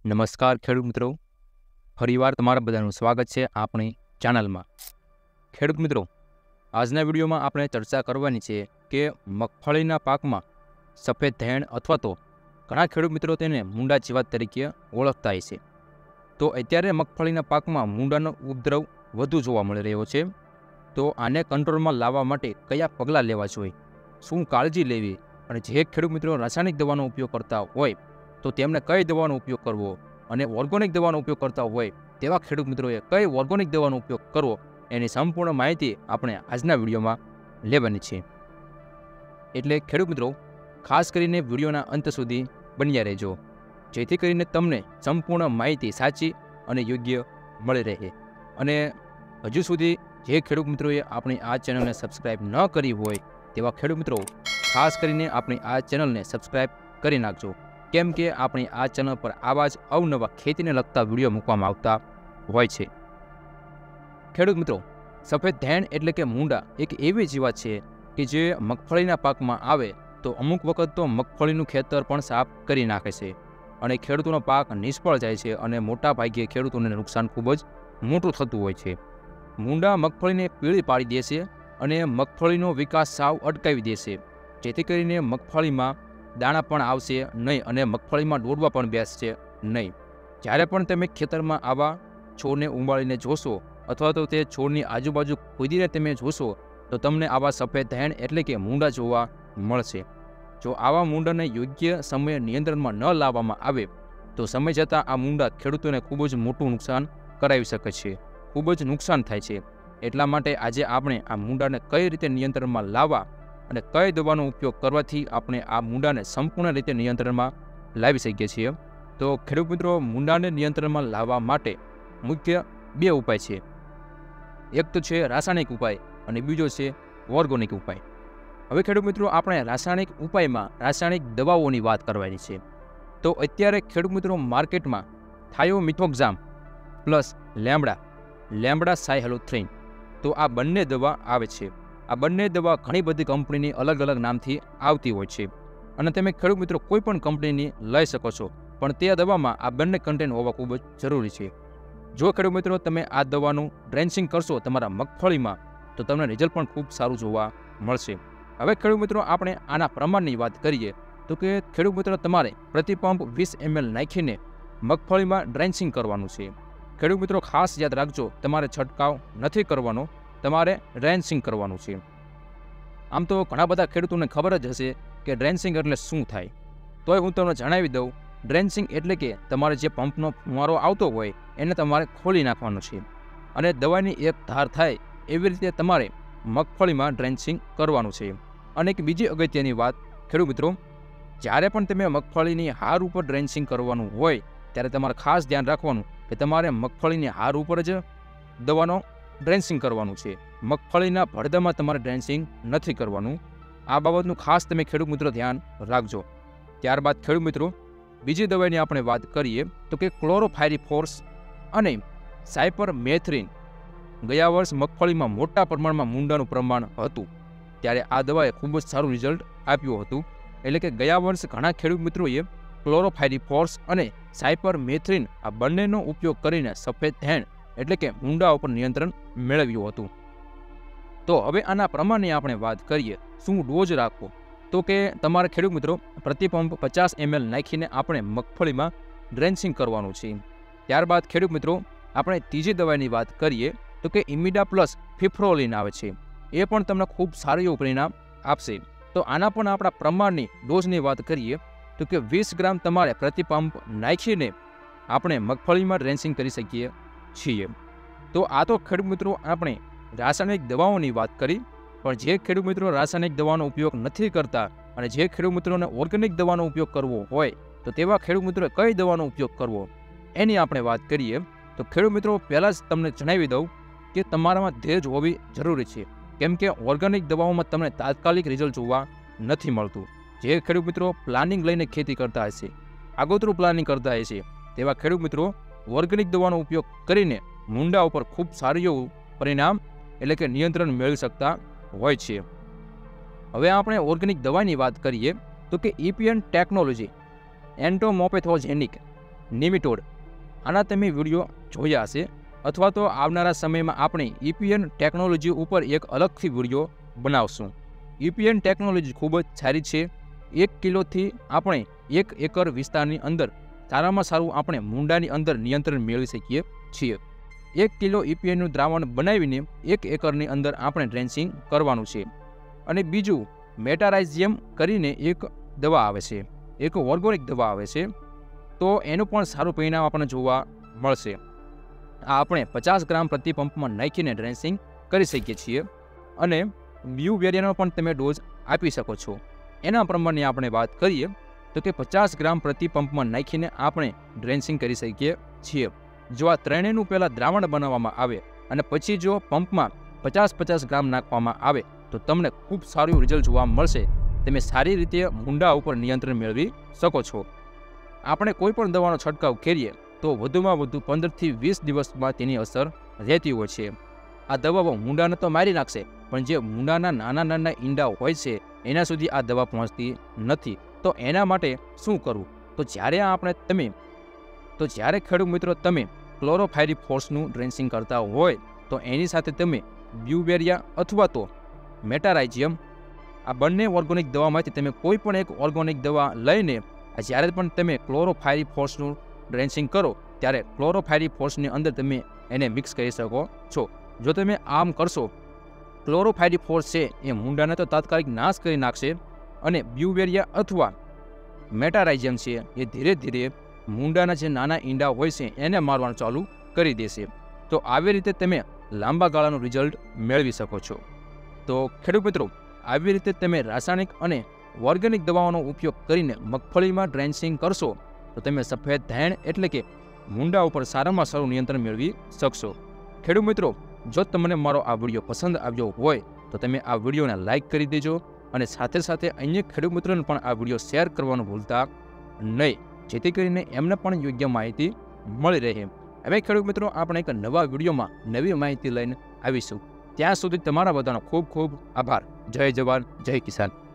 નમસ્કાર ખેડૂત મિત્રો, ફરીવાર તમારા બધાનું સ્વાગત છે આપણી ચેનલમાં। ખેડૂત મિત્રો, આજના વિડીયોમાં આપણે ચર્ચા કરવાની છે કે મગફળીના પાકમાં સફેદ ધેણ અથવા તો ઘણા ખેડૂત મિત્રો તેને મૂંડા જીવાત તરીકે ઓળખતા હોય છે। તો અત્યારે મગફળીના પાકમાં મૂંડાનો ઉપદ્રવ વધુ જોવા મળી રહ્યો છે। તો આને કંટ્રોલમાં લાવવા માટે કયા પગલાં લેવા જોઈએ, શું કાળજી લેવી, અને જે ખેડૂત મિત્રો રાસાયણિક દવાનો ઉપયોગ કરતા હોય તો તેમને કઈ દવાનો ઉપયોગ કરવો, અને ઓર્ગોનિક દવાનો ઉપયોગ કરતા હોય તેવા ખેડૂત મિત્રોએ કઈ ઓર્ગોનિક દવાનો ઉપયોગ કરવો, એની સંપૂર્ણ માહિતી આપણે આજના વિડીયોમાં લેવાની છે। એટલે ખેડૂત મિત્રો ખાસ કરીને વિડીયોના અંત સુધી બન્યા રહેજો, જેથી કરીને તમને સંપૂર્ણ માહિતી સાચી અને યોગ્ય મળી રહે। અને હજુ સુધી જે ખેડૂત મિત્રોએ આપણી આ ચેનલને સબસ્ક્રાઈબ ન કરી હોય તેવા ખેડૂત મિત્રો ખાસ કરીને આપણી આ ચેનલને સબસ્ક્રાઈબ કરી નાખજો, કેમ કે આપણી આ ચેનલ પર આવા જ અવનવા ખેતીને લગતા વિડીયો મૂકવામાં આવતા હોય છે। ખેડૂત મિત્રો, સફેદ ધેણ એટલે કે મૂંડા એક એવી જીવાત છે કે જે મગફળીના પાકમાં આવે તો અમુક વખત તો મગફળીનું ખેતર પણ સાફ કરી નાખે છે અને ખેડૂતોનો પાક નિષ્ફળ જાય છે અને મોટા ભાગે ખેડૂતોને નુકસાન ખૂબ જ મોટું થતું હોય છે। મૂંડા મગફળીને પીળી પાડી દેશે અને મગફળીનો વિકાસ સાવ અટકાવી દેશે, જેથી કરીને મગફળીમાં દાણા પણ આવશે નહીં અને મગફળીમાં ડોડવા પણ બેસશે નહીં। જ્યારે પણ તમે ખેતરમાં આવા છોડને ઉંબાળીને જોશો અથવા તો તે છોડની આજુબાજુ ખોદીને તમે જોશો તો તમને આવા સફેદ ધેણ એટલે કે મૂંડા જોવા મળશે। જો આવા મૂંડાને યોગ્ય સમયે નિયંત્રણમાં ન લાવવામાં આવે તો સમય જતાં આ મૂંડા ખેડૂતોને ખૂબ જ મોટું નુકસાન કરાવી શકે છે, ખૂબ જ નુકસાન થાય છે। એટલા માટે આજે આપણે આ મૂંડાને કઈ રીતે નિયંત્રણમાં લાવવા અને કઈ દવાનો ઉપયોગ કરવાથી આપણે આ મૂંડાને સંપૂર્ણ રીતે નિયંત્રણમાં લાવી શકીએ છીએ। તો ખેડૂત મિત્રો, મૂંડાને નિયંત્રણમાં લાવવા માટે મુખ્ય બે ઉપાય છે, એક તો છે રાસાયણિક ઉપાય અને બીજો છે ઓર્ગોનિક ઉપાય। હવે ખેડૂત મિત્રો, આપણે રાસાયણિક ઉપાયમાં રાસાયણિક દવાઓની વાત કરવાની છે। તો અત્યારે ખેડૂત મિત્રો માર્કેટમાં થાયોમિથોક્ઝામ પ્લસ લેમ્બડા સાયહેલોથ્રીન તો આ બંને દવા આવે છે। આ બંને દવા ઘણી બધી કંપનીની અલગ અલગ નામથી આવતી હોય છે અને તમે ખેડૂત મિત્રો કોઈ પણ કંપનીની લઈ શકો છો, પણ તે દવામાં આ બંને કન્ટેન્ટ હોવા ખૂબ જ જરૂરી છે। જો ખેડૂત મિત્રો તમે આ દવાનું ડ્રેન્ચિંગ કરશો તમારા મગફળીમાં તો તમને રિઝલ્ટ પણ ખૂબ સારું જોવા મળશે। હવે ખેડૂત મિત્રો આપણે આના પ્રમાણની વાત કરીએ તો કે ખેડૂત મિત્રો તમારે પ્રતિ પંપ 20 ml નાખીને મગફળીમાં ડ્રેન્ચિંગ કરવાનું છે। ખેડૂત મિત્રો ખાસ યાદ રાખજો, તમારે છંટકાવ નથી કરવાનો, તમારે ડ્રેન્ચિંગ કરવાનું છે। આમ તો ઘણા બધા ખેડૂતોને ખબર જ હશે કે ડ્રેન્ચિંગ એટલે શું થાય, તોય હું તમને જણાવી દઉં। ડ્રેન્ચિંગ એટલે કે તમારે જે પંપનો ફુવારો આવતો હોય એને તમારે ખોલી નાખવાનો છે અને દવાની એક ધાર થાય એવી રીતે તમારે મગફળીમાં ડ્રેન્ચિંગ કરવાનું છે। અને એક બીજી અગત્યની વાત ખેડૂત મિત્રો, જ્યારે પણ તમે મગફળીની હાર ઉપર ડ્રેન્ચિંગ કરવાનું હોય ત્યારે તમારે ખાસ ધ્યાન રાખવાનું કે તમારે મગફળીની હાર ઉપર જ દવાનો ડ્રેન્ચિંગ કરવાનું છે, મગફળીના ભડદામાં તમારે ડ્રેન્ચિંગ નથી કરવાનું। આ બાબતનું ખાસ તમે ખેડૂત મિત્રો ધ્યાન રાખજો। ત્યારબાદ ખેડૂત મિત્રો બીજી દવાની આપણે વાત કરીએ તો કે ક્લોરોફાયરીફોસ અને સાયપરમેથ્રિન। ગયા વર્ષ મગફળીમાં મોટા પ્રમાણમાં મૂંડાનું પ્રમાણ હતું ત્યારે આ દવાએ ખૂબ જ સારું રિઝલ્ટ આપ્યું હતું। એટલે કે ગયા વર્ષ ઘણા ખેડૂત મિત્રોએ ક્લોરોફાયરીફોસ અને સાયપરમેથ્રિન આ બંનેનો ઉપયોગ કરીને સફેદ ધેણ એટલે કે મૂંડા ઉપર નિયંત્રણ મેળવ્યું હતું। તો હવે આના પ્રમાણની આપણે વાત કરીએ, શું ડોઝ રાખવો, તો કે તમારે ખેડૂત મિત્રો પ્રતિ પંપ 50 ml નાખીને આપણે મગફળીમાં ડ્રેન્ચિંગ કરવાનું છે। ત્યારબાદ ખેડૂત મિત્રો આપણે ત્રીજી દવાની વાત કરીએ તો કે ઇમિડા પ્લસ ફિફ્રોલિન આવે છે, એ પણ તમને ખૂબ સારું એવું પરિણામ આપશે। તો આના પણ આપણા પ્રમાણની ડોઝની વાત કરીએ તો કે 20 ગ્રામ તમારે પ્રતિ પંપ નાખીને આપણે મગફળીમાં ડ્રેન્ચિંગ કરી શકીએ છીએ। તો આ તો ખેડૂત મિત્રો આપણે રાસાયણિક દવાઓની વાત કરી, પણ જે ખેડૂત મિત્રો રાસાયણિક દવાનો ઉપયોગ નથી કરતા અને જે ખેડૂત મિત્રોને ઓર્ગેનિક દવાનો ઉપયોગ કરવો હોય તો તેવા ખેડૂત મિત્રોએ કઈ દવાનો ઉપયોગ કરવો એની આપણે વાત કરીએ। તો ખેડૂત મિત્રો પહેલાં જ તમને જણાવી દઉં કે તમારામાં ધીરજ હોવી જરૂરી છે, કેમ કે ઓર્ગેનિક દવાઓમાં તમને તાત્કાલિક રિઝલ્ટ જોવા નથી મળતું। જે ખેડૂત મિત્રો પ્લાનિંગ લઈને ખેતી કરતા હશે, આગોતરું પ્લાનિંગ કરતા હશે તેવા ખેડૂત મિત્રો ઓર્ગેનિક દવાનો ઉપયોગ કરીને મૂંડા ઉપર ખૂબ સારું એવું પરિણામ એટલે કે નિયંત્રણ મેળવી શકતા હોય છે। હવે આપણે ઓર્ગેનિક દવાની વાત કરીએ તો કે ઇપિયન ટેકનોલોજી એન્ટોમોપેથોજેનિક નિમેટોડ, આના તમે વિડીયો જોયા હશે, અથવા તો આવનારા સમયમાં આપણે EPN ટેકનોલોજી ઉપર એક અલગથી વિડીયો બનાવશું. EPN ટેકનોલોજી ખૂબ જ સારી છે. 1 કિલોથી આપણે 1 એકર વિસ્તારની અંદર સારામાં સારું આપણે મૂંડાની અંદર નિયંત્રણ મેળવી શકીએ છીએ. 1 કિલો EPNનું દ્રાવણ બનાવીને 1 એકરની અંદર આપણે ડ્રેન્ચિંગ કરવાનું છે. અને બીજું મેટારાઇઝિયમ કરીને એક દવા આવે છે, એક ઓર્ગોનિક દવા આવે છે, તો એનું પણ સારું પરિણામ આપણને જોવા મળશે. આ આપણે 50 ગ્રામ પ્રતિ પંપમાં નાખીને ડ્રેન્ચિંગ કરી શકીએ છીએ. અને બ્યુવેરિયાનો પણ તમે ડોઝ આપી શકો છો. એના પ્રમાણે આપણે વાત કરીએ તો કે 50 ગ્રામ પ્રતિ પંપમાં નાખીને આપણે ડ્રેન્ચિંગ કરી શકીએ છીએ. જો આ ત્રણેયનું પહેલાં દ્રાવણ બનાવવામાં આવે અને પછી જો પંપમાં 50-50 ગ્રામ નાખવામાં આવે તો તમને ખૂબ સારું રિઝલ્ટ જોવા મળશે. તમે સારી રીતે મૂંડા ઉપર નિયંત્રણ મેળવી શકો છો. આપણે કોઈ પણ દવાનો છંટકાવ કરીએ તો વધુમાં વધુ 15થી 20 દિવસમાં તેની અસર રહેતી હોય છે. આ દવાઓ મૂંડાને તો મારી નાખશે, પણ જે મૂંડાના નાના નાના ઈંડા હોય છે એના સુધી આ દવા પહોંચતી નથી. તો એના માટે શું કરવું? તો જ્યારે ખેડૂત મિત્રો તમે ક્લોરોફાયરીફોસનું ડ્રેન્ચિંગ કરતા હોય તો એની સાથે તમે બ્યુવેરિયા અથવા તો મેટારાઇઝિયમ, આ બંને ઓર્ગોનિક દવામાંથી તમે કોઈ પણ એક ઓર્ગોનિક દવા લઈને જ્યારે પણ તમે ક્લોરોફાયરીફોસનું ડ્રેન્ચિંગ કરો ત્યારે ક્લોરોફાયરીફોસની અંદર તમે એને મિક્સ કરી શકો છો. જો તમે આમ કરશો, ક્લોરોફાયરીફોસ છે એ મૂંડાને તો તાત્કાલિક નાશ કરી નાખશે, અને બ્યુવેરિયા અથવા મેટારાઇઝિયમ છે એ ધીરે ધીરે મૂંડાના જે નાના ઈંડા હોય છે એને મારવાનું ચાલુ કરી દેશે. તો આવી રીતે તમે લાંબા ગાળાનું રિઝલ્ટ મેળવી શકો છો. તો ખેડૂત મિત્રો, આવી રીતે તમે રાસાયણિક અને ઓર્ગેનિક દવાઓનો ઉપયોગ કરીને મગફળીમાં ડ્રેન્ચિંગ કરશો તો તમે સફેદ ધાયણ એટલે કે મૂંડા ઉપર સારામાં સારું નિયંત્રણ મેળવી શકશો. ખેડૂત મિત્રો, જો તમને મારો આ વિડીયો પસંદ આવ્યો હોય તો તમે આ વિડીયોને લાઇક કરી દેજો, અને સાથે સાથે અન્ય ખેડૂત મિત્રોને પણ આ વિડીયો શેર કરવાનું ભૂલતા નહીં, જેથી કરીને એમને પણ યોગ્ય માહિતી મળી રહે. હવે ખેડૂત મિત્રો, આપણે એક નવા વિડીયોમાં નવી માહિતી લઈને આવીશું. ત્યાં સુધી તમારા બધાનો ખૂબ ખૂબ આભાર. જય જવાન, જય કિસાન.